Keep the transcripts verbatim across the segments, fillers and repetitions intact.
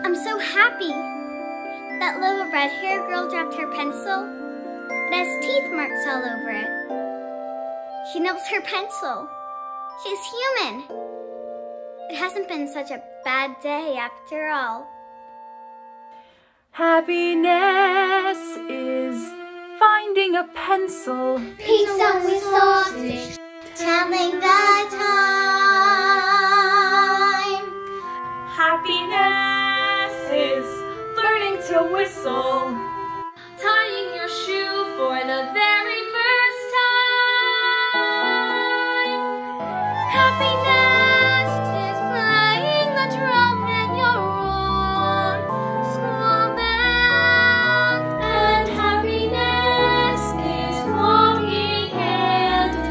I'm so happy. That little red-haired girl dropped her pencil. It has teeth marks all over it. She nibbles her pencil. She's human. It hasn't been such a bad day after all. Happiness is finding a pencil. Pizza with sausage. Telling the time. Happiness is learning to whistle. Tying your shoe for the very first time. Happiness is playing the drum in your own school band. And happiness is walking hand in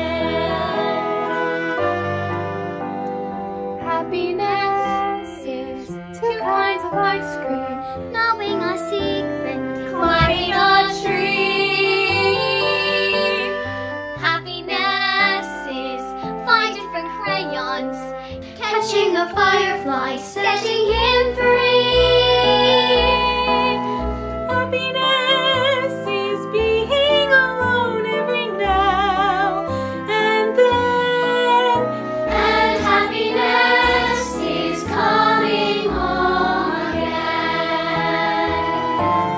hand. Happiness is two kinds of ice cream. Knowing a secret. Climbing a tree. Happiness is five different crayons. Catching a firefly, setting him free. Happiness is being alone every now and then. And happiness is coming home again.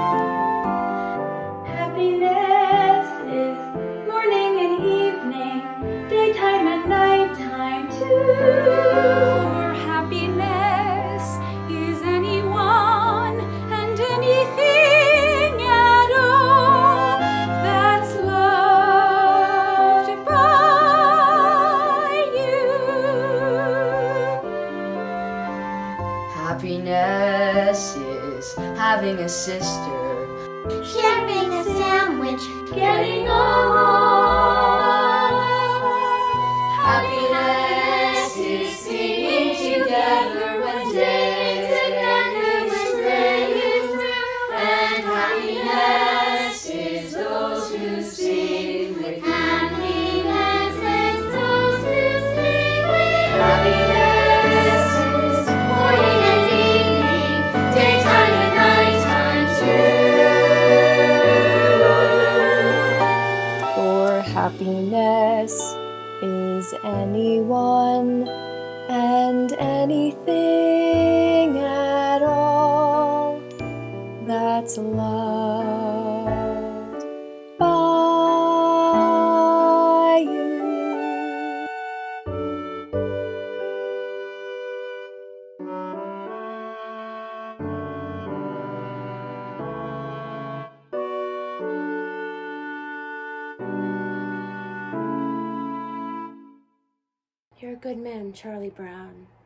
Happiness is morning and evening, daytime and nighttime too. For happiness is anyone and anything at all that's loved by you. Happiness is having a sister. Sharing a sandwich. Getting along. Happiness is singing together when day is through. And happiness is those who sing with you. Happiness is those who sing with Happiness is morning and evening, daytime and nighttime too. For happiness is anyone and anything at all that's loved by you. You're a good man, Charlie Brown.